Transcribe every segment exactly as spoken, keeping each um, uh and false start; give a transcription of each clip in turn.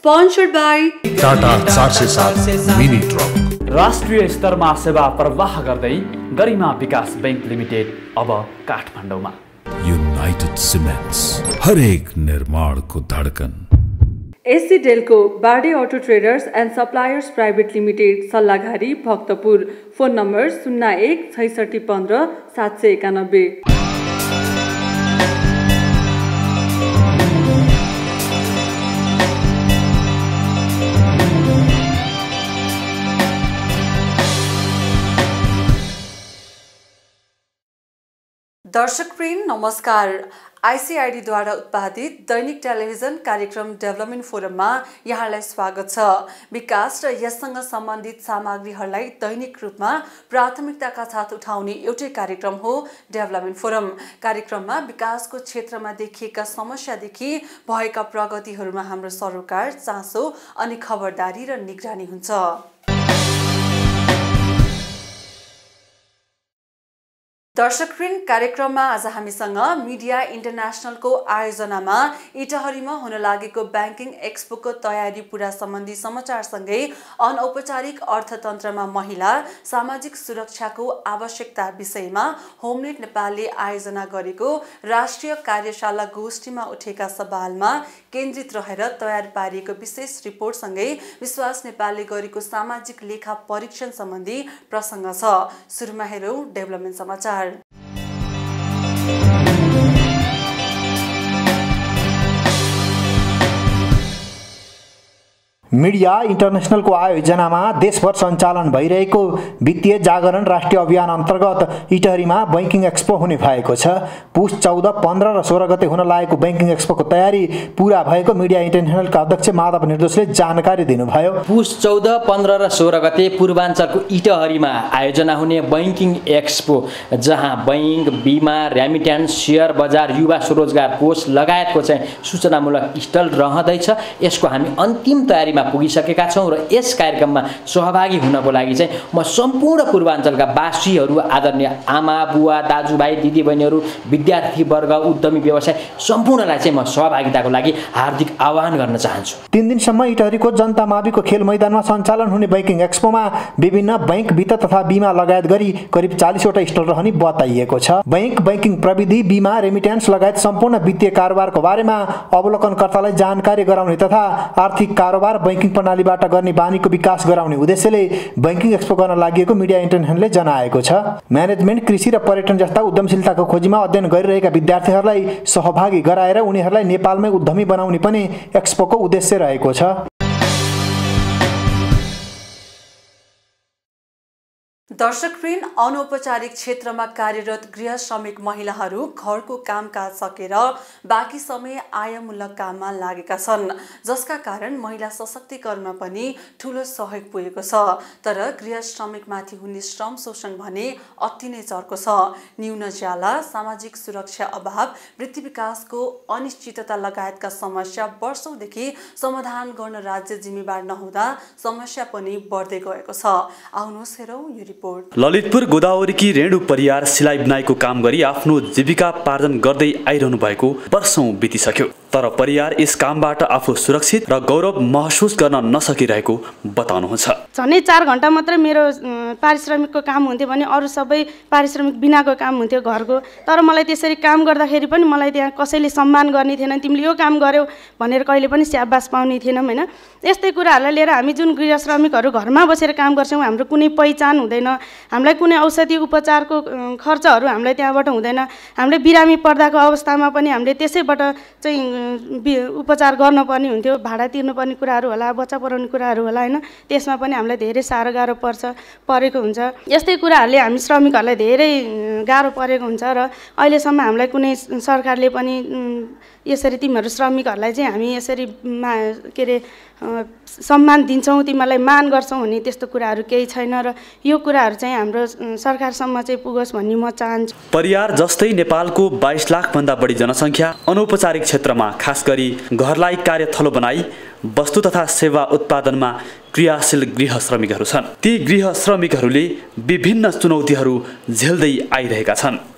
Sponsored by Tata चार सय सात मिनी ट्रक। राष्ट्रिय स्तरमा सेवा प्रवाह गर्दै गरिमा विकास बैंक लिमिटेड अब काठमाडौँमा। यूनाइटेड सिमेन्ट्स, हरेक निर्माणको धडकन। एससी डेल्को बार्डे auto traders and suppliers private limited Sallaghari Bhaktapur. Phone number शून्य एक छैसठी पन्ध्र सात सय एकानब्बे। दर्शकवृन्द नमस्कार। आइसिआइडीद्वारा उत्पादित दैनिक टेलिभिजन कार्यक्रम डेभलपमेन्ट फोरममा यहाँलाई स्वागत छ। विकास र यससँग सम्बन्धित सामग्रीहरूलाई दैनिक रूपमा प्राथमिकताका साथ उठाउने एउटै कार्यक्रम हो डेभलपमेन्ट फोरम। कार्यक्रममा विकासको क्षेत्रमा देखिएका समस्यादेखि भएका प्रगतिहरूमा हाम्रो सरोकार, चासो अनि खबरदारी र निगरानी हुन्छ। दर्शकवृन्द कार्यक्रममा आज हामीसँग मिडिया इन्टरनेसनलको आयोजनामा इटहरीमा हुन लागेको ब्याङ्किङ एक्सपोको तयारी पूरा सम्बन्धी समाचारसँगै अनौपचारिक अर्थतन्त्रमा महिला सामाजिक सुरक्षाको आवश्यकता विषयमा होमनेट नेपालले आयोजना गरेको राष्ट्रिय कार्यशाला गोष्ठीमा उठेका सवालमा केन्द्रित रहेर तयार पारिएको विशेष रिपोर्टसँगै विश्वास नेपालले गरेको सामाजिक लेखा परीक्षण सम्बन्धी प्रसङ्ग छ। सुरुमा हेरौँ डेभलपमेन्ट समाचार। मिडिया इन्टरनेसनलको आयोजनामा देशभर सञ्चालन भइरहेको वित्तीय जागरण राष्ट्रिय अभियान अन्तर्गत इटहरीमा बैंकिङ एक्सपो हुने भएको छ। पुस चौध पन्ध्र र सोह्र गते हुन लागेको बैंकिङ एक्सपोको तयारी पूरा भएको मिडिया इन्टरनेसनलका अध्यक्ष माधव निर्दोषले जानकारी दिनुभयो। पुस चौध पन्ध्र र सोह्र गते पूर्वाञ्चलको इटहरीमा आयोजना हुने बैंकिङ एक्सपो, जहाँ बैंक, बिमा, रेमिट्यान्स, सेयर बजार, युवा स्वरोजगार कोष लगायतको चाहिँ सूचनामूलक स्टल रहँदैछ। यसको हामी अन्तिम तयारीमा पुगिसकेका छौँ र यस कार्यक्रममा सहभागी हुनको लागि चाहिँ म सम्पूर्ण पूर्वाञ्चलका वासीहरू, आदरणीय आमा बुवा दाजुभाइ दिदीबहिनीहरू, विद्यार्थीवर्ग, उद्यमी व्यवसाय सम्पूर्णलाई चाहिँ म सहभागिताको लागि हार्दिक आह्वान गर्न चाहन्छु। तीन दिनसम्म इटहरीको जनता माविको खेल मैदानमा सञ्चालन हुने बैंकिङ एक्सपोमा विभिन्न बैंक, वित्त तथा बिमा लगायत गरी करिब चालीसवटा स्टल रहने बताइएको छ। बैंक, बैंकिङ प्रविधि, बिमा, रेमिट्यान्स लगायत सम्पूर्ण वित्तीय कारोबारको बारेमा अवलोकनकर्तालाई जानकारी गराउने तथा आर्थिक कारोबार बैंकिङ प्रणालीबाट गर्ने बानीको विकास गराउने उद्देश्यले बैंकिङ एक्सपो गर्न लागि मिडिया इन्टरनेसनलले जनाएको छ। म्यानेजमेन्ट, कृषि र पर्यटन जस्ता उद्यमशीलताको खोजीमा अध्ययन गरिरहेका विद्यार्थीहरूलाई सहभागी गराएर उनीहरूलाई नेपालमै उद्यमी बनाउने पनि एक्सपोको उद्देश्य रहेको छ। दर्शकवृन्द अनौपचारिक क्षेत्रमा कार्यरत गृह श्रमिक महिलाहरू घरको कामकाज सकेर बाँकी समय आयमूलक काममा लागेका छन्, जसका कारण महिला सशक्तिकरणमा पनि ठूलो सहयोग पुगेको छ। तर गृह श्रमिकमाथि हुने श्रम शोषण भने अति नै चर्को छ। न्यून ज्याला, सामाजिक सुरक्षा अभाव, वृत्ति विकासको अनिश्चितता लगायतका समस्या वर्षौंदेखि समाधान गर्न राज्य जिम्मेवार नहुँदा समस्या पनि बढ्दै गएको छ। आउनुहोस् हेरौँ यो रिपोर्ट। ललितपुर गोदावरीकी रेणु परियार सिलाइ बुनाइको काम गरी आफ्नो जीविकापार्जन गर्दै आइरहनु भएको वर्षौं बितिसक्यो। तर परियार यस कामबाट आफू सुरक्षित र गौरव महसुस गर्न नसकिरहेको बताउनुहुन्छ। झनै चार घण्टा मात्रै मेरो पारिश्रमिकको काम हुन्थ्यो भने अरू सबै पारिश्रमिक बिनाको काम हुन्थ्यो घरको। तर मलाई त्यसरी काम गर्दाखेरि पनि मलाई त्यहाँ कसैले सम्मान गर्ने थिएन। तिमीले यो काम गर्यौ भनेर कहिले पनि स्याबास पाउने थिएनौँ हैन। यस्तै कुराहरूलाई लिएर हामी जुन गृह श्रमिकहरू घरमा बसेर काम गर्छौँ, हाम्रो कुनै पहिचान हुँदैन, हामीलाई कुनै औषधि उपचारको खर्चहरू हामीलाई त्यहाँबाट हुँदैन। हामीले बिरामी पर्दाको अवस्थामा पनि हामीले त्यसैबाट चाहिँ उपचार गर्नुपर्ने हुन्थ्यो। भाडा तिर्नुपर्ने कुराहरू होला, बच्चा पढाउने कुराहरू होला हैन, त्यसमा पनि हामीलाई धेरै साह्रो गाह्रो पर्छ परेको हुन्छ। यस्तै कुराहरूले हामी श्रमिकहरूलाई धेरै गाह्रो परेको हुन्छ र अहिलेसम्म हामीलाई कुनै सरकारले पनि यसरी तिमीहरू श्रमिकहरूलाई चाहिँ हामी यसरी मा के अरे सम्मान दिन्छौँ, तिमीहरूलाई मान गर्छौँ भन्ने त्यस्तो कुराहरू केही छैन र यो कुराहरू चाहिँ हाम्रो सरकारसम्म चाहिँ पुगोस् भन्ने म चाहन्छु। परियार जस्तै नेपालको बाइस लाख भन्दा बढी जनसङ्ख्या अनौपचारिक क्षेत्रमा खास गरी घरलाई कार्यथलो बनाई वस्तु तथा सेवा उत्पादनमा क्रियाशील गृह श्रमिकहरू छन्। ती गृह श्रमिकहरूले विभिन्न चुनौतीहरू झेल्दै आइरहेका छन्।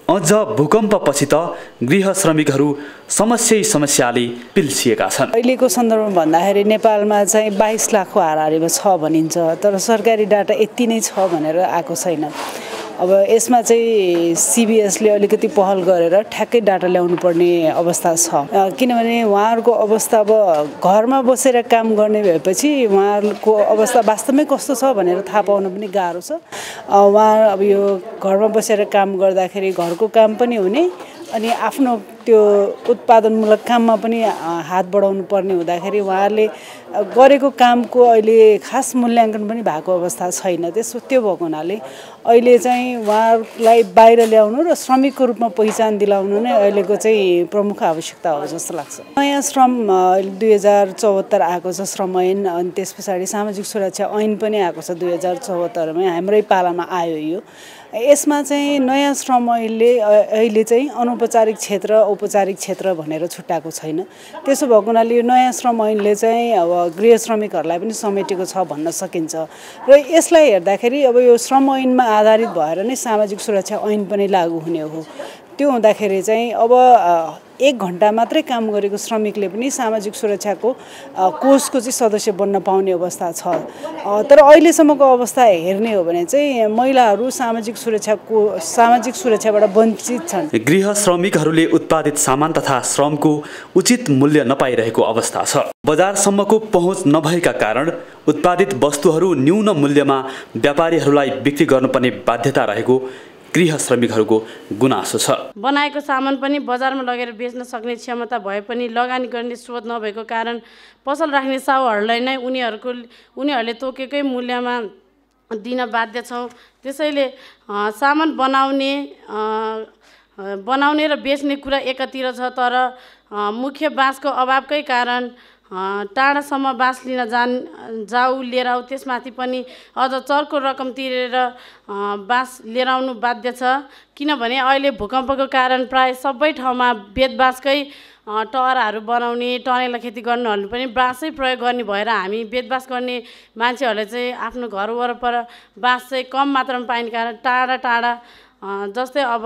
अझ भूकम्पपछि त गृह श्रमिकहरू समस्या समस्याले पिल्सिएका छन्। अहिलेको सन्दर्भमा भन्दाखेरि नेपालमा चाहिँ बाइस लाखको हाराहारीमा छ भनिन्छ, तर सरकारी डाटा यति नै छ भनेर आएको छैन। अब यसमा चाहिँ सिबिएसले अलिकति पहल गरेर ठ्याक्कै डाटा ल्याउनु पर्ने अवस्था छ, किनभने उहाँहरूको अवस्था अब घरमा बसेर काम गर्ने भएपछि उहाँहरूको अवस्था वास्तवमै कस्तो छ भनेर थाहा पाउन पनि गाह्रो छ। उहाँ अब यो घरमा बसेर काम गर्दाखेरि घरको काम पनि हुने अनि आफ्नो त्यो उत्पादनमूलक काममा पनि हात बढाउनु पर्ने हुँदाखेरि उहाँहरूले गरेको कामको अहिले खास मूल्याङ्कन पनि भएको अवस्था छैन। त्यसो त्यो भएको हुनाले अहिले चाहिँ उहाँहरूलाई बाहिर ल्याउनु र श्रमिकको रूपमा पहिचान दिलाउनु नै अहिलेको चाहिँ प्रमुख आवश्यकता हो जस्तो लाग्छ। नयाँ श्रम दुई हजार चौहत्तर आएको छ श्रम ऐन, अनि त्यस पछाडि सामाजिक सुरक्षा ऐन पनि आएको छ दुई हजार चौहत्तरमा, हाम्रै पालामा आयो यो। यसमा चाहिँ नयाँ श्रम ऐनले अहिले चाहिँ अनौपचारिक क्षेत्र औपचारिक क्षेत्र भनेर छुट्याएको छैन। त्यसो भएको हुनाले यो नयाँ श्रम ऐनले चाहिँ अब गृह श्रमिकहरूलाई पनि समेटेको छ भन्न सकिन्छ र यसलाई हेर्दाखेरि अब यो श्रम ऐनमा आधारित भएर नै सामाजिक सुरक्षा ऐन पनि लागू हुने हो। त्यो हुँदाखेरि चाहिँ अब एक घन्टा मात्रै काम गरेको श्रमिकले पनि सामाजिक सुरक्षाको कोषको चाहिँ सदस्य बन्न पाउने अवस्था छ। तर अहिलेसम्मको अवस्था हेर्ने हो भने चाहिँ महिलाहरू सामाजिक सुरक्षाको सामाजिक सुरक्षाबाट वञ्चित छन्। गृह श्रमिकहरूले उत्पादित सामान तथा श्रमको उचित मूल्य नपाइरहेको अवस्था छ। बजारसम्मको पहुँच नभएका कारण उत्पादित वस्तुहरू न्यून मूल्यमा व्यापारीहरूलाई बिक्री गर्नुपर्ने बाध्यता रहेको गृह श्रमिकहरूको गुनासो छ। बनाएको सामान पनि बजारमा लगेर बेच्न सक्ने क्षमता भए पनि लगानी गर्ने स्रोत नभएको कारण पसल राख्ने साहुहरूलाई नै उनीहरूको उनीहरूले तोकेकै मूल्यमा दिन बाध्य छौँ। त्यसैले सामान बनाउने बनाउने र बेच्ने कुरा एकातिर छ, तर मुख्य बाँसको अभावकै कारण टाढासम्म बाँस लिन जान जाऊ लिएर आऊ, त्यसमाथि पनि अझ चर्को रकम तिरेर बाँस लिएर आउनु बाध्य छ। किनभने अहिले भूकम्पको कारण प्राय सबै ठाउँमा बेत बाँसकै टहराहरू बनाउने टनेला खेती गर्नेहरूले पनि बाँसै प्रयोग गर्ने भएर हामी बेत बाँस गर्ने मान्छेहरूले चाहिँ आफ्नो घर वरपर बाँस चाहिँ कम मात्रामा पाइने कारण टाढा टाढा जस्तै अब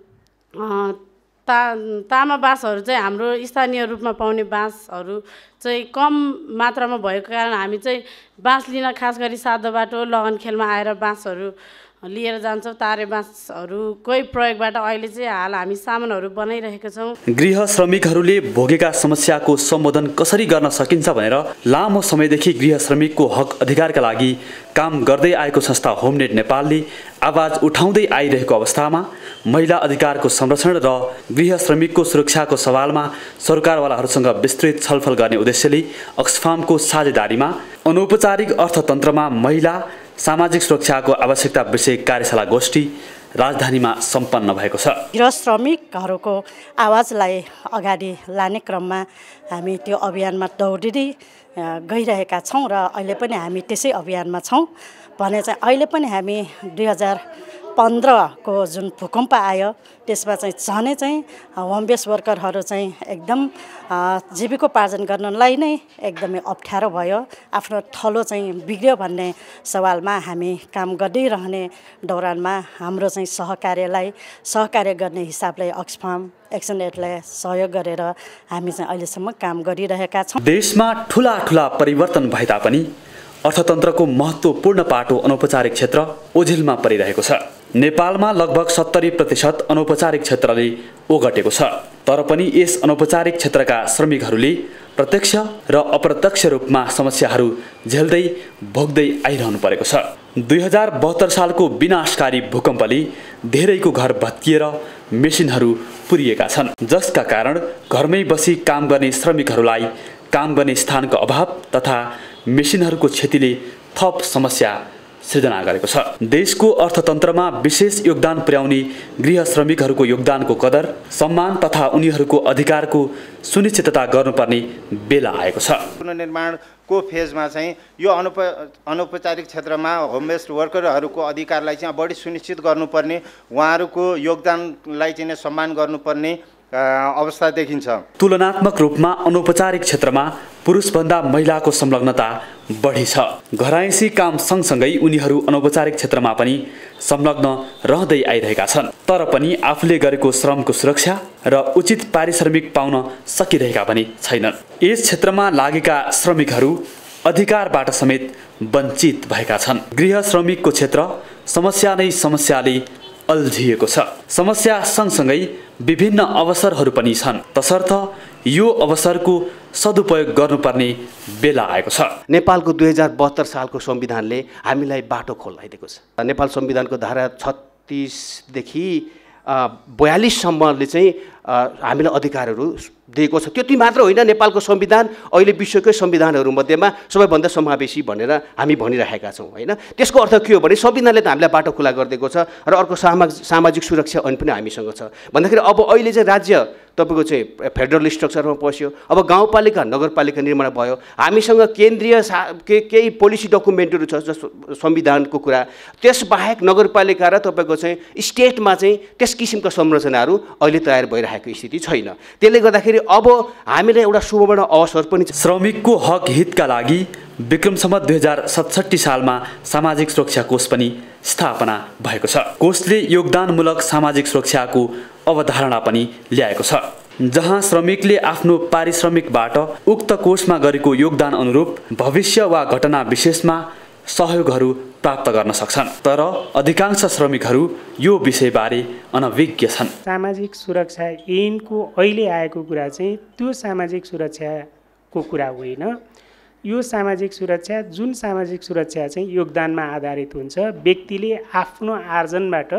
ता तामा बाँसहरू चाहिँ हाम्रो स्थानीय रूपमा पाउने बाँसहरू चाहिँ कम मात्रामा भएको कारण हामी चाहिँ बाँस लिन खास गरी सादो बाटो लगनखेलमा आएर बाँसहरू लिएर जान्छौँ। तारे बाँसहरूकै प्रयोगबाट अहिले चाहिँ हाल हामी सामानहरू बनाइरहेका छौँ। गृह श्रमिकहरूले भोगेका समस्याको सम्बोधन कसरी गर्न सकिन्छ भनेर लामो समयदेखि गृह श्रमिकको हक अधिकारका लागि काम गर्दै आएको संस्था होमनेट नेपालले आवाज उठाउँदै आइरहेको अवस्थामा महिला अधिकारको संरक्षण र गृह श्रमिकको सुरक्षाको सवालमा सरकारवालाहरूसँग विस्तृत छलफल गर्ने उद्देश्यले अक्सफामको साझेदारीमा अनौपचारिक अर्थतन्त्रमा महिला सामाजिक सुरक्षाको आवश्यकता विषय कार्यशाला गोष्ठी राजधानीमा सम्पन्न भएको छ। गृह श्रमिकहरूको आवाजलाई अगाडि लाने क्रममा हामी त्यो अभियानमा दौडिँदै गइरहेका छौँ र अहिले पनि हामी त्यसै अभियानमा छौँ भने चाहिँ अहिले पनि हामी दुई हजार पन्ध्रको जुन भूकम्प आयो त्यसमा चाहिँ झनै चाहिँ होम बेस वर्करहरू चाहिँ एकदम जीविकोपार्जन गर्नलाई नै एकदमै अप्ठ्यारो भयो। आफ्नो थलो चाहिँ बिग्रियो भन्ने सवालमा हामी काम गर्दैरहने दौरानमा हाम्रो चाहिँ सहकार्यलाई सहकार्य गर्ने हिसाबले अक्सफाम एक्सन एडलाई सहयोग गरेर हामी चाहिँ अहिलेसम्म काम गरिरहेका छौँ। देशमा ठुला ठुला परिवर्तन भए तापनि अर्थतन्त्रको महत्त्वपूर्ण पाटो अनौपचारिक क्षेत्र ओझेलमा परिरहेको छ। नेपालमा लगभग सत्तरी प्रतिशत अनौपचारिक क्षेत्रले ओगटेको छ, तर पनि यस अनौपचारिक क्षेत्रका श्रमिकहरूले प्रत्यक्ष र अप्रत्यक्ष रूपमा समस्याहरू झेल्दै भोग्दै आइरहनु परेको छ। दुई हजार बहत्तर सालको विनाशकारी भूकम्पले धेरैको घर भत्किएर मेसिनहरू पुरिएका छन्, जसका कारण घरमै बसी काम गर्ने श्रमिकहरूलाई काम गर्ने स्थानको अभाव तथा मेसिनहरूको क्षतिले थप समस्या सृजना गरेको छ। देशको अर्थतन्त्रमा विशेष योगदान पुर्याउने गृह श्रमिकहरूको योगदानको कदर सम्मान तथा उनीहरूको अधिकारको सुनिश्चितता गर्नुपर्ने बेला आएको छ। पुनर्निर्माणको फेजमा चाहिँ यो अनुप अनौपचारिक क्षेत्रमा होम बेस्ड वर्करहरूको अधिकारलाई चाहिँ बढी सुनिश्चित गर्नुपर्ने, उहाँहरूको योगदानलाई चाहिँ सम्मान गर्नुपर्ने अवस्था देखिन्छ। तुलनात्मक रूपमा अनौपचारिक क्षेत्रमा पुरुषभन्दा महिलाको संलग्नता बढी छ। घरायसी काम सँगसँगै उनीहरू अनौपचारिक क्षेत्रमा पनि संलग्न रहँदै आइरहेका छन्, तर पनि आफूले गरेको श्रमको सुरक्षा र उचित पारिश्रमिक पाउन सकिरहेका पनि छैनन्। यस क्षेत्रमा लागेका श्रमिकहरू अधिकारबाट समेत वञ्चित भएका छन्। गृह श्रमिकको क्षेत्र समस्या नै समस्याले अल्झिएको छ। समस्या सँगसँगै विभिन्न अवसरहरू पनि छन्, तसर्थ यो अवसरको सदुपयोग गर्नुपर्ने बेला आएको छ। नेपालको दुई हजार बहत्तर सालको संविधानले हामीलाई बाटो खोलाइदिएको छ। नेपाल संविधानको धारा छत्तिसदेखि बयालिससम्मले चाहिँ हामीलाई अधिकारहरू दिएको छ। त्यति मात्र होइन, नेपालको संविधान अहिले विश्वकै संविधानहरू मध्येमा सबैभन्दा समावेशी भनेर हामी भनिरहेका छौँ होइन। त्यसको अर्थ के हो भने संविधानले त हामीलाई बाटो खुला गरिदिएको छ र अर्को सामाजिक सामाजिक सुरक्षा ऐन पनि हामीसँग छ भन्दाखेरि अब अहिले चाहिँ राज्य तपाईँको चाहिँ फेडरल स्ट्रक्चरमा पस्यो, अब गाउँपालिका नगरपालिका निर्माण भयो, हामीसँग केन्द्रीय सा के केही पोलिसी डकुमेन्टहरू छ जस्तो संविधानको कुरा, त्यसबाहेक नगरपालिका र तपाईँको चाहिँ स्टेटमा चाहिँ त्यस किसिमका संरचनाहरू अहिले तयार भइरहेको स्थिति छैन। त्यसले गर्दाखेरि अब हामीले एउटा सुवर्ण अवसर पनि छ। श्रमिकको हक हितका लागि विक्रम सम्वत दुई हजार सतसट्ठी सालमा सामाजिक सुरक्षा कोष पनि स्थापना भएको छ। कोषले योगदानमूलक सामाजिक सुरक्षाको अवधारणा पनि ल्याएको छ, जहाँ श्रमिकले आफ्नो पारिश्रमिकबाट उक्त कोषमा गरेको योगदान अनुरूप भविष्य वा घटना विशेषमा सहयोगहरू प्राप्त गर्न सक्छन्। तर अधिकांश श्रमिकहरू यो विषयबारे अनभिज्ञ छन्। सामाजिक सुरक्षा ऐनको अहिले आएको कुरा चाहिँ त्यो सामाजिक सुरक्षाको कुरा होइन। यो सामाजिक सुरक्षा जुन सामाजिक सुरक्षा चाहिँ योगदानमा आधारित हुन्छ, व्यक्तिले आफ्नो आर्जनबाट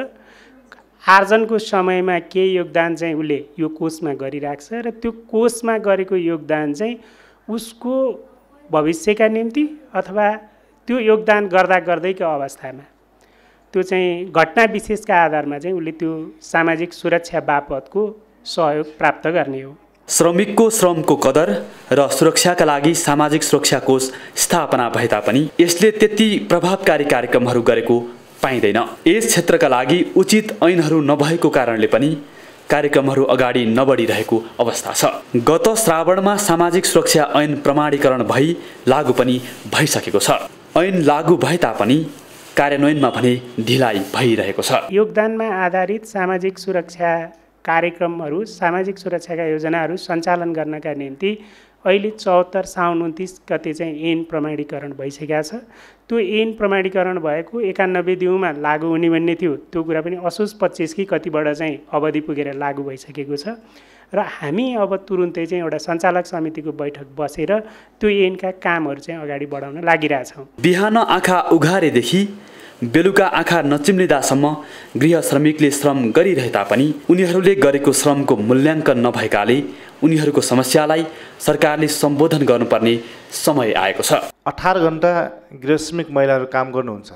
आर्जनको समयमा के योगदान चाहिँ उसले यो कोषमा गरिराख्छ र त्यो कोषमा गरेको योगदान चाहिँ उसको भविष्यका निम्ति अथवा त्यो योगदान गर्दा गर्दैको अवस्थामा त्यो चाहिँ घटना विशेषका आधारमा चाहिँ उसले त्यो सामाजिक सुरक्षा बापतको सहयोग प्राप्त गर्ने हो। श्रमिकको श्रमको कदर र सुरक्षाका लागि सामाजिक सुरक्षा कोष स्थापना भए तापनि यसले त्यति प्रभावकारी कार्यक्रमहरू गरेको पाइँदैन। यस क्षेत्रका लागि उचित ऐनहरू नभएको कारणले पनि कार्यक्रमहरू अगाडि नबढिरहेको अवस्था छ। गत श्रावणमा सामाजिक सुरक्षा ऐन प्रमाणीकरण भई लागू पनि भइसकेको छ। ऐन लागू भए तापनि कार्यान्वयनमा भने ढिलाइ भइरहेको छ। योगदानमा आधारित सामाजिक सुरक्षा कार्यक्रमहरू सामाजिक सुरक्षाका योजनाहरू सञ्चालन गर्नका निम्ति अहिले चौहत्तर साउन उन्तिस गते चाहिँ ऐन प्रमाणीकरण भइसकेका छ। त्यो ऐन प्रमाणीकरण भएको एकानब्बे दिउँमा लागू हुने भन्ने थियो, त्यो कुरा पनि असोज पच्चिस कि कतिबाट चाहिँ अवधि पुगेर लागू भइसकेको छ र हामी अब तुरुन्तै चाहिँ एउटा सञ्चालक समितिको बैठक बसेर त्यो ऐनका कामहरू चाहिँ अगाडि बढाउन लागिरहेछौँ। बिहान आँखा उघारेदेखि बेलुका आँखा नचिम्लिँदासम्म गृह श्रमिकले श्रम गरिरहे तापनि उनीहरूले गरेको श्रमको मूल्याङ्कन नभएकाले उनीहरूको समस्यालाई सरकारले सम्बोधन गर्नुपर्ने समय आएको छ। अठार घन्टा गृह श्रमिक महिलाहरू काम गर्नुहुन्छ,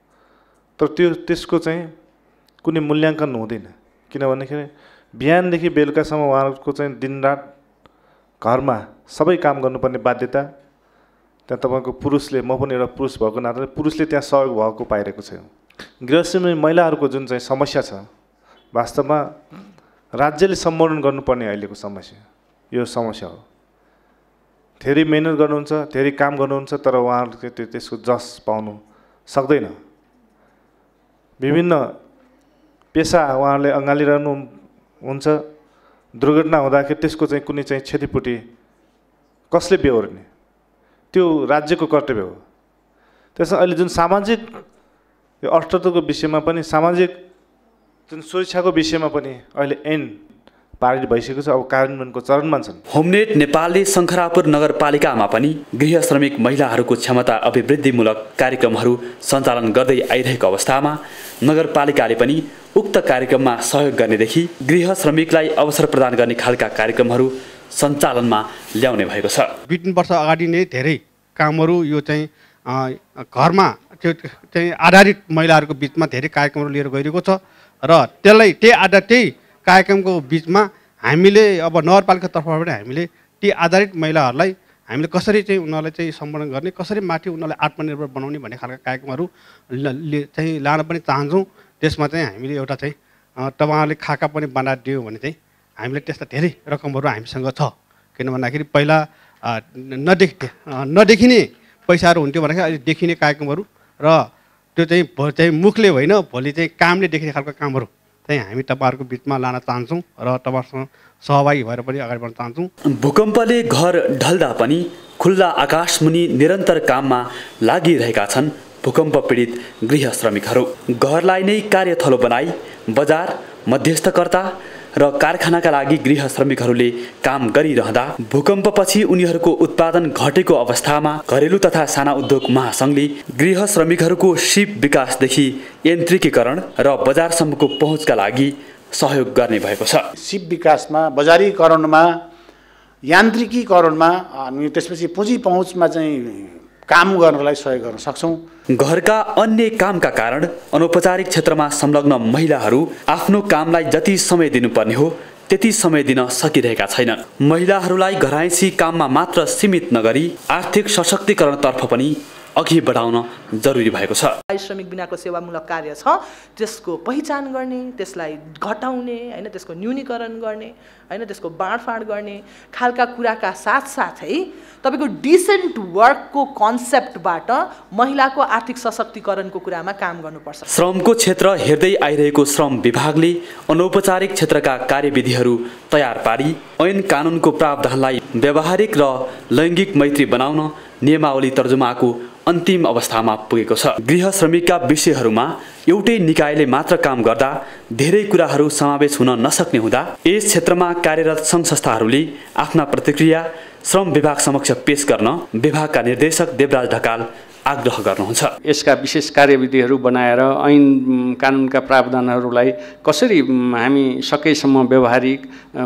तर त्यो त्यसको चाहिँ कुनै मूल्याङ्कन हुँदैन। किनभनेखेरि बिहानदेखि बेलुकासम्म उहाँहरूको चाहिँ दिनरात घरमा सबै काम गर्नुपर्ने बाध्यता त्यहाँ तपाईँको पुरुषले, म पनि एउटा पुरुष भएको नाताले पुरुषले त्यहाँ सहयोग भएको पाइरहेको छ। गृहस्थी महिलाहरूको जुन चाहिँ समस्या छ, वास्तवमा राज्यले सम्बोधन गर्नुपर्ने अहिलेको समस्या यो समस्या हो। धेरै मेहनत गर्नुहुन्छ, धेरै काम गर्नुहुन्छ, तर उहाँहरूले त्यो त्यसको जस पाउनु सक्दैन। विभिन्न पेसा उहाँहरूले अँगालिरहनु हुन्छ, दुर्घटना हुँदाखेरि त्यसको चाहिँ कुनै चाहिँ क्षतिपूर्ति कसले बेहोर्ने, त्यो राज्यको कर्तव्य हो। त्यसमा अहिले जुन सामाजिक यो अर्थतन्त्रको विषयमा पनि सामाजिक जुन सुरक्षाको विषयमा पनि अहिले ऐन पारित भइसकेको छ, अब कार्यान्वयनको चरणमा छन्। होमनेट नेपालले शङ्खरापुर नगरपालिकामा पनि गृह श्रमिक महिलाहरूको क्षमता अभिवृद्धिमूलक कार्यक्रमहरू सञ्चालन गर्दै आइरहेको अवस्थामा नगरपालिकाले पनि उक्त कार्यक्रममा सहयोग गर्नेदेखि गृह श्रमिकलाई अवसर प्रदान गर्ने खालका कार्यक्रमहरू सञ्चालनमा ल्याउने भएको छ। दुई तिन वर्ष अगाडि नै धेरै कामहरू यो चाहिँ घरमा त्यो चाहिँ आधारित महिलाहरूको बिचमा धेरै कार्यक्रमहरू लिएर गइरहेको छ र त्यसलाई त्यही आधार त्यही कार्यक्रमको बिचमा हामीले अब नगरपालिका तर्फबाट हामीले ती आधारित महिलाहरूलाई हामीले कसरी चाहिँ उनीहरूलाई चाहिँ सम्बोधन गर्ने, कसरी माथि उनीहरूलाई आत्मनिर्भर बनाउने भन्ने खालका कार्यक्रमहरू चाहिँ लान पनि चाहन्छौँ। त्यसमा चाहिँ हामीले एउटा चाहिँ तपाईँहरूले खाका पनि बनाइदियो भने चाहिँ हामीलाई त्यस्ता धेरै रकमहरू हामीसँग छ। किन भन्दाखेरि पहिला नदेखि नदेखिने पैसाहरू हुन्थ्यो भन्दाखेरि अहिले देखिने कार्यक्रमहरू र त्यो चाहिँ चाहिँ मुखले होइन भोलि चाहिँ कामले देखिने खालको कामहरू चाहिँ हामी तपाईँहरूको बिचमा लान चाहन्छौँ र तपाईँहरूसँग सहभागी भएर पनि अगाडि बढ्न चाहन्छौँ। भूकम्पले घर ढल्दा पनि खुल्ला आकाशमुनि निरन्तर काममा लागिरहेका छन् भूकम्प पीडित गृह श्रमिकहरू। घरलाई नै कार्यथलो बनाई बजार, मध्यस्थकर्ता र कारखानाका लागि गृह श्रमिकहरूले काम गरिरहँदा भूकम्पपछि उनीहरूको उत्पादन घटेको अवस्थामा घरेलु तथा साना उद्योग महासङ्घले गृह श्रमिकहरूको सिप विकासदेखि यन्त्रिकीकरण र बजारसम्मको पहुँचका लागि सहयोग गर्ने भएको छ। सिप विकासमा, बजारीकरणमा, यान्त्रिकीकरणमा अनि त्यसपछि पुँजी पहुँचमा चाहिँ काम गर्नलाई सहयोग गर्न सक्छौँ। घरका अन्य कामका कारण अनौपचारिक क्षेत्रमा संलग्न महिलाहरू आफ्नो कामलाई जति समय दिनुपर्ने हो त्यति समय दिन सकिरहेका छैनन्। महिलाहरूलाई घरायसी काममा मात्र सीमित नगरी आर्थिक सशक्तिकरणतर्फ पनि अघि बढाउन जरुरी भएको छ। श्रमिक बिनाको सेवामूलक कार्य छ त्यसको पहिचान गर्ने, त्यसलाई घटाउने हैन, त्यसको न्यूनीकरण गर्ने हैन, त्यसको बाँडफाँड गर्ने खालका कुराका साथसाथै तपाईको डिसेन्ट वर्कको कन्सेप्टबाट महिलाको आर्थिक सशक्तिकरणको कुरामा काम गर्नुपर्छ। श्रमको क्षेत्र हेर्दै आइरहेको श्रम विभागले अनौपचारिक क्षेत्रका कार्यविधिहरू तयार पारी ऐन कानुनको प्रावधानलाई व्यावहारिक र लैङ्गिक मैत्री बनाउन नियमावली तर्जुमाको अन्तिम अवस्थामा पुगेको छ। गृह श्रमिकका विषयहरूमा एउटै निकायले मात्र काम गर्दा धेरै कुराहरू समावेश हुन नसक्ने हुँदा यस क्षेत्रमा कार्यरत सङ्घ संस्थाहरूले आफ्ना प्रतिक्रिया श्रम विभाग समक्ष पेश गर्न विभागका निर्देशक देवराज ढकाल आग्रह गर्नुहुन्छ। यसका विशेष कार्यविधिहरू बनाएर ऐन कानुनका प्रावधानहरूलाई कसरी हामी सकेसम्म व्यावहारिक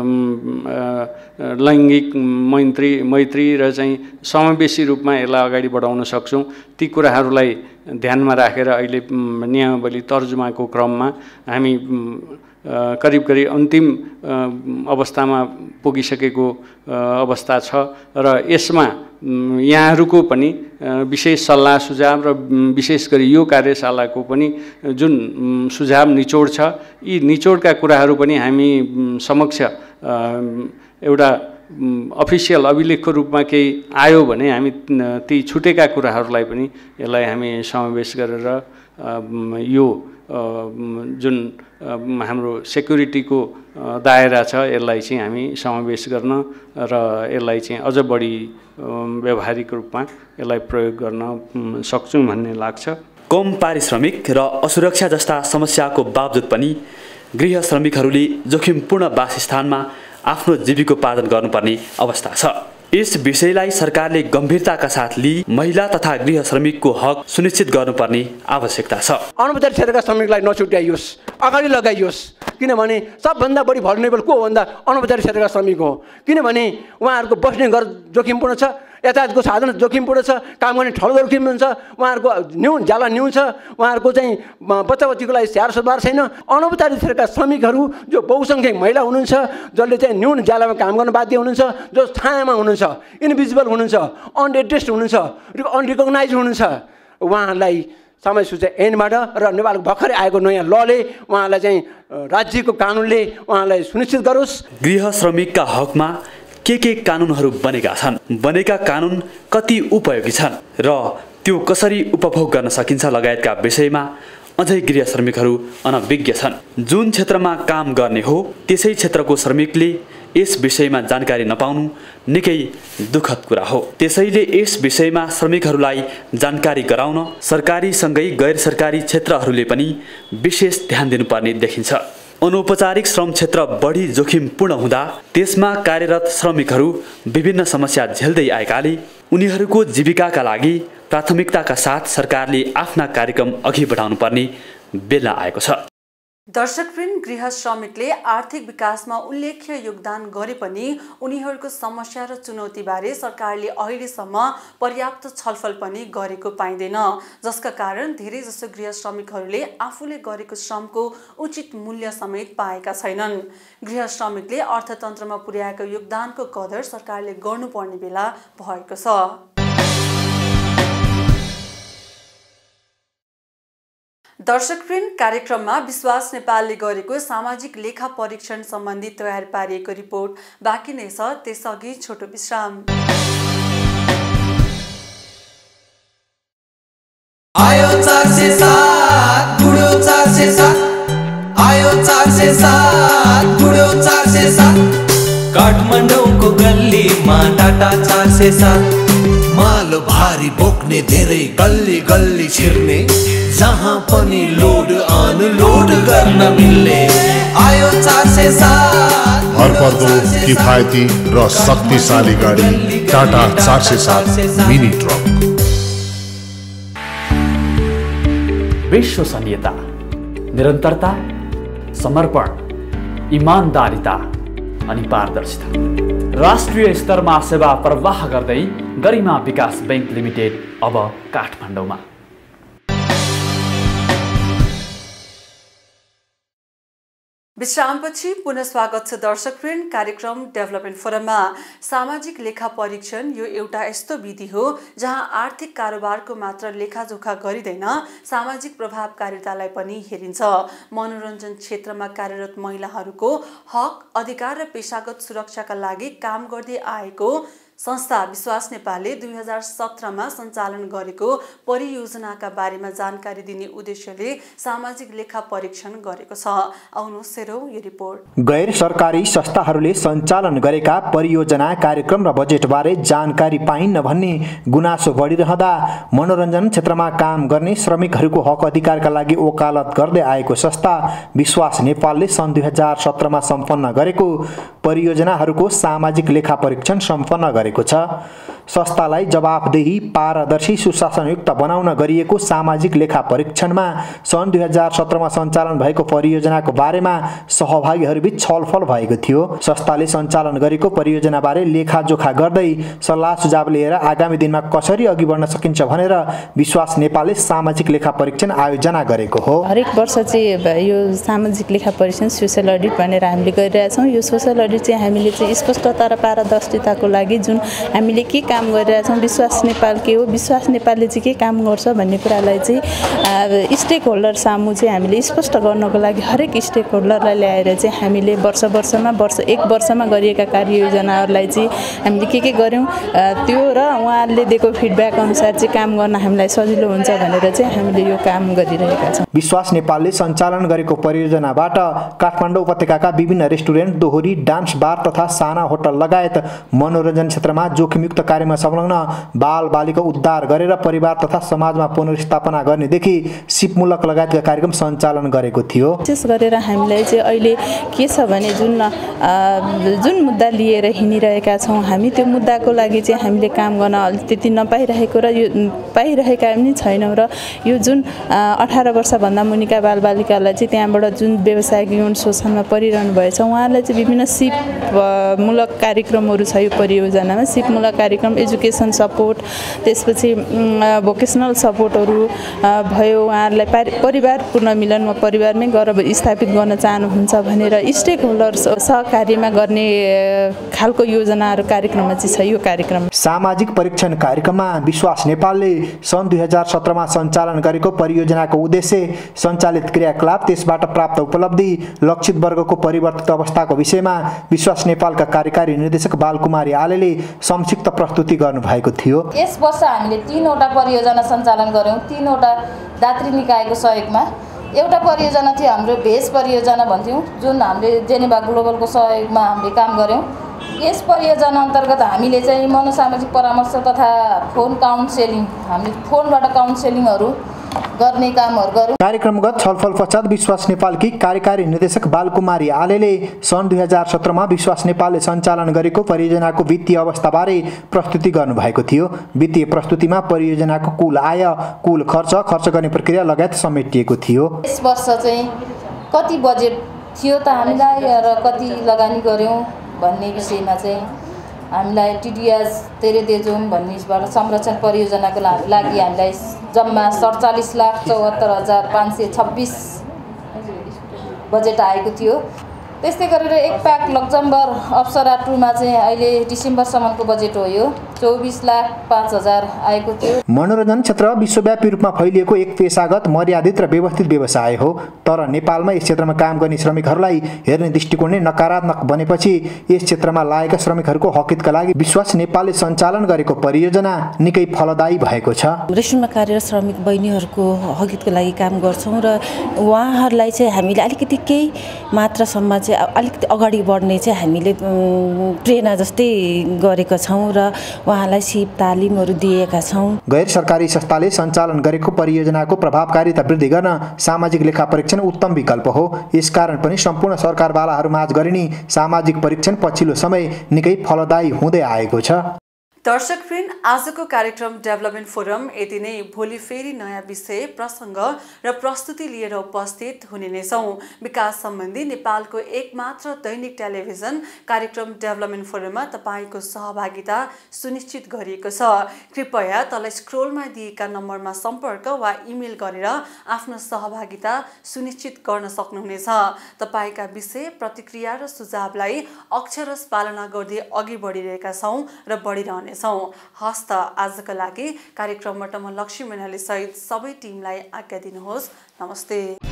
लैङ्गिक मैत्री मैत्री र चाहिँ समावेशी रूपमा यसलाई अगाडि बढाउन सक्छौँ ती कुराहरूलाई ध्यानमा राखेर अहिले नियमावली तर्जुमाको क्रममा हामी करिब करिब अन्तिम अवस्थामा पुगिसकेको अवस्था छ र यसमा यहाँहरूको पनि विशेष सल्लाह सुझाव र विशेष गरी यो कार्यशालाको पनि जुन सुझाव निचोड छ यी निचोडका कुराहरू पनि हामी समक्ष एउटा अफिसियल अभिलेखको रूपमा केही आयो भने हामी ती छुटेका कुराहरूलाई पनि यसलाई हामी समावेश गरेर यो जुन हाम्रो सेक्युरिटीको दायरा छ यसलाई चाहिँ हामी समावेश गर्न र यसलाई चाहिँ अझ बढी व्यावहारिक रूपमा यसलाई प्रयोग गर्न सक्छौँ भन्ने लाग्छ। कम पारिश्रमिक र असुरक्षा जस्ता समस्याको बावजुद पनि गृह श्रमिकहरूले जोखिमपूर्ण वासस्थानमा आफ्नो जीविकोपार्जन गर्नुपर्ने अवस्था छ। यस विषयलाई सरकारले गम्भीरताका साथ लिई महिला तथा गृह श्रमिकको हक सुनिश्चित गर्नुपर्ने आवश्यकता छ। अनौपचारिक क्षेत्रका श्रमिकलाई नछुट्याइयोस्, अगाडि लगाइयोस्, किनभने सबभन्दा बढी भल्नेबल को हो भन्दा अनौपचारिक क्षेत्रका श्रमिक हो। किनभने उहाँहरूको बस्ने घर जोखिमपूर्ण छ, यातायातको साधन जोखिमपूर्ण छ, काम गर्ने ठाउँ जोखिमपूर्ण छ, उहाँहरूको न्यून ज्याला न्यून छ, उहाँहरूको चाहिँ बच्चा बच्चीको लागि स्याहार सुधार छैन। अनौपचारिक क्षेत्रका श्रमिकहरू जो बहुसङ्ख्यक महिला हुनुहुन्छ, जसले चाहिँ न्यून ज्यालामा काम गर्न बाध्य हुनुहुन्छ, जो छायामा हुनुहुन्छ, इनभिजिबल हुनुहुन्छ, अनएड्रेस्ड हुनुहुन्छ, अनरिकगनाइज हुनुहुन्छ, उहाँहरूलाई समय सूचना ऐनबाट र नेपालको भर्खरै आएको नयाँ लले उहाँलाई चाहिँ राज्यको कानुनले उहाँलाई सुनिश्चित गरोस्। गृह श्रमिकका हकमा के के कानुनहरू बनेका छन्, बनेका कानुन कति उपयोगी छन् र त्यो कसरी उपभोग गर्न सकिन्छ लगायतका विषयमा अझै गृह श्रमिकहरू अनभिज्ञ छन्। जुन क्षेत्रमा काम गर्ने हो त्यसै क्षेत्रको श्रमिकले यस विषयमा जानकारी नपाउनु निकै दुःखद कुरा हो। त्यसैले यस विषयमा श्रमिकहरूलाई जानकारी गराउन सरकारीसँगै गैर सरकारी क्षेत्रहरूले पनि विशेष ध्यान दिनुपर्ने देखिन्छ। अनौपचारिक श्रम क्षेत्र बढी जोखिमपूर्ण हुँदा त्यसमा कार्यरत श्रमिकहरू विभिन्न समस्या झेल्दै आएकाले उनीहरूको जीविकाका लागि प्राथमिकताका साथ सरकारले आफ्ना कार्यक्रम अघि बढाउनुपर्ने बेला आएको छ। दर्शकवृन्द, गृह श्रमिकले आर्थिक विकासमा उल्लेख्य योगदान गरे पनि उनीहरूको समस्या र चुनौतीबारे सरकारले अहिलेसम्म पर्याप्त छलफल पनि गरेको पाइँदैन, जसका कारण धेरैजसो गृह श्रमिकहरूले आफूले गरेको श्रमको उचित मूल्य समेत पाएका छैनन्। गृह श्रमिकले अर्थतन्त्रमा पुर्याएको योगदानको कदर सरकारले गर्नुपर्ने बेला भएको छ। दर्शकवृन्द, कार्यक्रममा विश्वास नेपालले गरेको सामाजिक लेखा परीक्षण सम्बन्धी तयार पारिएको रिपोर्ट बाँकी नै छ। त्यसअघि छोटो विश्राम। आयो चार सय सात बुढो चार सय सात, आयो चार सय सात बुढो चार सय सात, काठमाडौँको गल्लीमा टाटा चार सय सात, माल भारी बोक्ने धेरै गल्ली गल्ली छिर्ने, जहाँ पनि लोड अनलोड गर्न मिल्ने, आयो चार सय सात। भरपर्दो किफायती र शक्तिशाली गाडी टाटा चार सय सात मिनी ट्रक। विश्वसनीयता, निरन्तरता, समर्पण, इमानदारिता अनि पारदर्शिता। राष्ट्रिय स्तरमा सेवा प्रवाह गर्दै गरिमा विकास बैंक लिमिटेड अब काठमाडौँमा। विश्रामपछि पुनः स्वागत छ दर्शकवृन्द। कार्यक्रम डेभलपमेन्ट फोरममा सामाजिक लेखा परीक्षण यो एउटा यस्तो विधि हो जहाँ आर्थिक कारोबारको मात्र लेखाजोखा गरिँदैन, सामाजिक प्रभावकारितालाई पनि हेरिन्छ। मनोरञ्जन क्षेत्रमा कार्यरत महिलाहरूको हक, अधिकार र पेशागत सुरक्षाका लागि काम गर्दै आएको संस्था विश्वास नेपालले दुई हजार सत्रमा सञ्चालन गरेको परियोजनाका बारेमा जानकारी दिने उद्देश्यले सामाजिक लेखा परीक्षण गरेको छ। आउनुहोस् हेरौँ यो रिपोर्ट। गैर सरकारी संस्थाहरूले सञ्चालन गरेका परियोजना, कार्यक्रम र बजेटबारे जानकारी पाइन्न भन्ने गुनासो बढिरहँदा मनोरञ्जन क्षेत्रमा काम गर्ने श्रमिकहरूको हक अधिकारका लागि वकालत गर्दै आएको संस्था विश्वास नेपालले सन् दुई हजार सत्रमा सम्पन्न गरेको परियोजनाहरूको सामाजिक लेखा परीक्षण सम्पन्न गरेको छ। संस्थालाई जवाफदेही, पारदर्शी, सुशासनयुक्त बनाउन गरिएको सामाजिक लेखा परीक्षणमा सन् दुई हजार सत्रमा सञ्चालन भएको परियोजनाको बारेमा सहभागीहरूबीच छलफल भएको थियो। संस्थाले सञ्चालन गरेको परियोजनाबारे लेखाजोखा गर्दै सल्लाह सुझाव लिएर आगामी दिनमा कसरी अघि बढ्न सकिन्छ भनेर विश्वास नेपालले सामाजिक लेखा परीक्षण आयोजना गरेको हो। हरेक वर्ष चाहिँ यो सामाजिक लेखा परीक्षण सोसियल अडिट भनेर हामीले गरिरहेछौँ। यो सोसियल अडिट चाहिँ हामीले चाहिँ स्पष्टता र पारदर्शिताको लागि जुन हामीले के काम गरिरहेछौँ, विश्वास नेपाल के हो, विश्वास नेपालले चाहिँ के काम गर्छ भन्ने कुरालाई चाहिँ स्टेक होल्डर सामु चाहिँ हामीले स्पष्ट गर्नको लागि हरेक स्टेक होल्डरलाई ल्याएर चाहिँ हामीले वर्ष वर्षमा वर्ष एक वर्षमा गरिएका कार्ययोजनाहरूलाई चाहिँ हामीले के के गर्यौँ त्यो र उहाँहरूले दिएको फिडब्याक अनुसार चाहिँ काम गर्न हामीलाई सजिलो हुन्छ भनेर चाहिँ हामीले यो काम गरिरहेका छौँ। विश्वास नेपालले सञ्चालन गरेको परियोजनाबाट काठमाडौँ उपत्यकाका विभिन्न रेस्टुरेन्ट, दोहोरी, डान्स बार तथा साना होटल लगायत मनोरञ्जन क्षेत्रमा जोखिमयुक्त कार्यमा संलग्न बाल बालिका उद्धार गरेर परिवार तथा समाजमा पुनर्स्थापना गर्नेदेखि सिपमूलक लगायतका कार्यक्रम सञ्चालन गरेको थियो। विशेष गरेर हामीलाई चाहिँ अहिले के छ भने जुन जुन मुद्दा लिएर हिँडिरहेका छौँ हामी, त्यो मुद्दाको लागि चाहिँ हामीले काम गर्न अलिक त्यति नपाइरहेको र यो पाइरहेका पनि छैनौँ र यो जुन अठार वर्षभन्दा मुनिका बालबालिकालाई चाहिँ त्यहाँबाट जुन व्यावसायिक यौन शोषणमा परिरहनु भएछ उहाँहरूलाई चाहिँ विभिन्न सिपमूलक कार्यक्रमहरू छ यो परियोजनामा। सिपमूलक कार्यक्रम, एजुकेसन सपोर्ट, त्यसपछि भोकेसनल सपोर्टहरू भयो। उहाँहरूलाई परिवार पुनर्मिलनमा परिवारमै गएर स्थापित गर्न चाहनुहुन्छ भनेर स्टेक होल्डर सहकार्यमा गर्ने खालको योजनाहरू कार्यक्रममा चाहिँ छ यो कार्यक्रम। सामाजिक परीक्षण कार्यक्रममा विश्वास नेपालले सन् दुई हजार सत्रमा सञ्चालन गरेको परियोजनाको उद्देश्य, सञ्चालित क्रियाकलाप, त्यसबाट प्राप्त उपलब्धि, लक्षित वर्गको परिवर्तित अवस्थाको विषयमा विश्वास नेपालका कार्यकारी निर्देशक बालकुमारी आलेले संक्षिप्त प्रस्तुति गर्नुभएको थियो। यस वर्ष हामीले तीनवटा परियोजना सञ्चालन गऱ्यौँ, तीनवटा दात्री निकायको सहयोगमा। एउटा परियोजना थियो हाम्रो भेज परियोजना भन्थ्यौँ, जुन हामीले जेनेभा ग्लोबलको सहयोगमा हामीले काम गऱ्यौँ। यस परियोजना अन्तर्गत हामीले चाहिँ मनोसामाजिक परामर्श तथा फोन काउन्सेलिङ, हामीले फोनबाट काउन्सेलिङहरू गर्ने कामहरू गर्यौँ। कार्यक्रमगत छलफल पश्चात विश्वास नेपालकी कार्यकारी निर्देशक बालकुमारी आलेले सन् दुई हजार सत्रमा विश्वास नेपालले सञ्चालन गरेको परियोजनाको वित्तीय अवस्थाबारे प्रस्तुति गर्नुभएको थियो। वित्तीय प्रस्तुतिमा परियोजनाको कुल आय, कुल खर्च, खर्च गर्ने प्रक्रिया लगायत समेटिएको थियो। यस वर्ष चाहिँ कति बजेट थियो त हामीलाई र कति लगानी गऱ्यौँ भन्ने विषयमा चाहिँ हामीलाई टिडिएस तेरेदेजोम भन्नेबाट संरक्षण परियोजनाको लागि हामीलाई जम्मा सडचालिस लाख चौहत्तर हजार पाँच सय छब्बिस बजेट आएको थियो। त्यस्तै गरेर एक प्याक लक्जमबर अप्सरा टूमा चाहिँ अहिले डिसेम्बरसम्मको बजेट हो यो। चौबिस लाख पाँच हजार आएको थियो। मनोरञ्जन क्षेत्र विश्वव्यापी रूपमा फैलिएको एक पेशागत मर्यादित र व्यवस्थित व्यवसाय हो, तर नेपालमा यस क्षेत्रमा काम गर्ने श्रमिकहरूलाई हेर्ने दृष्टिकोण नै नकारात्मक बनेपछि यस क्षेत्रमा लागेका श्रमिकहरूको हकहितका लागि विश्वास नेपालले सञ्चालन गरेको परियोजना निकै फलदायी भएको छ। रेस्टुरेन्टमा कार्यरत श्रमिक बहिनीहरूको हकहितको लागि काम गर्छौँ र उहाँहरूलाई चाहिँ हामीले अलिकति केही मात्रासम्म चाहिँ अलिकति अगाडि बढ्ने चाहिँ हामीले प्रेरणा जस्तै गरेका छौँ र उहाँलाई सिप तालिमहरू दिएका छौँ। गैर सरकारी संस्थाले सञ्चालन गरेको परियोजनाको प्रभावकारिता वृद्धि गर्न सामाजिक लेखा परीक्षण उत्तम विकल्प हो। यसकारण पनि सम्पूर्ण सरकारवालाहरूमाझ गरिने सामाजिक परीक्षण पछिल्लो समय निकै फलदायी हुँदै आएको छ। दर्शकवृन्द, आजको कार्यक्रम डेभलपमेन्ट फोरम यति नै। भोलि फेरि नयाँ विषय, प्रसङ्ग र प्रस्तुति लिएर उपस्थित हुने नै छौँ। विकास सम्बन्धी नेपालको एकमात्र दैनिक टेलिभिजन कार्यक्रम डेभलपमेन्ट फोरममा तपाईँको सहभागिता सुनिश्चित गरिएको छ। कृपया तल स्क्रोलमा दिएका नम्बरमा सम्पर्क वा इमेल गरेर आफ्नो सहभागिता सुनिश्चित गर्न सक्नुहुनेछ। तपाईँका विषय, प्रतिक्रिया र सुझावलाई अक्षरश पालना गर्दै अघि बढिरहेका छौँ र बढिरहने हस्त। आजका लागि कार्यक्रमबाट म लक्ष्मी मैनाली सहित सबै टिमलाई आज्ञा दिनुहोस्। नमस्ते।